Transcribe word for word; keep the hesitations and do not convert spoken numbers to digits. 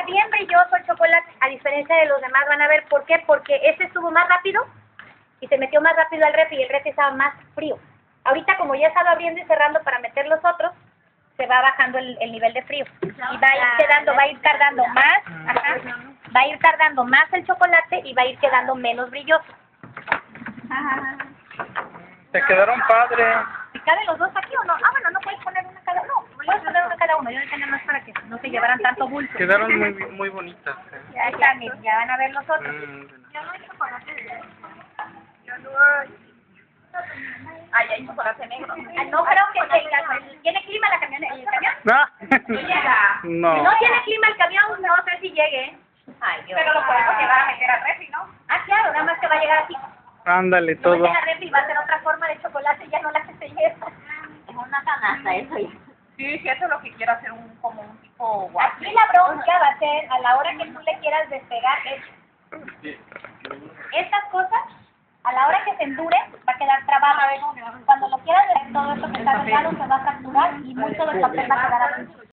bien brilloso el chocolate, a diferencia de los demás. Van a ver por qué, porque este estuvo más rápido y se metió más rápido al refri y el refri estaba más frío. Ahorita como ya estaba abriendo y cerrando para meter los otros, se va bajando el, el nivel de frío y va a ir quedando, va a ir tardando más, ajá, va a ir tardando más el chocolate y va a ir quedando menos brilloso. Te quedaron padres. ¿Y caben los dos aquí o no? Ah, bueno, no puedes poner una cada uno. No, puedes poner una cada uno. Yo tenía más para que no se llevaran tanto bulto. Quedaron muy muy bonitas. Eh. Ya están, ya van a ver los otros. Mm, Yo no hay chocolate de Yo no hay. Ah, ya hay chocolate negro. Ah, no creo que tenga. ¿Tiene clima la camioneta? ¿El camión? Ah. No llega. No. No tiene clima el camión, no sé si llegue. Ay, Dios. Pero lo podemos llevar a meter al refri, ¿no? Ah, claro, nada más que va a llegar así. Ándale, No todo. va a llegar refri, va a ser otra forma de chocolate, ya no la que se lleva. Es una canasta eso ya. Sí, sí, eso es lo que quiero hacer, un como un tipo Aquí la bronca va a ser a la hora que tú le quieras despegar esto. Estas cosas, a la hora que se endure, va a quedar trabado. Cuando lo quieras ver, todo esto que está pegado se va a fracturar y mucho del papel va a quedar adentro.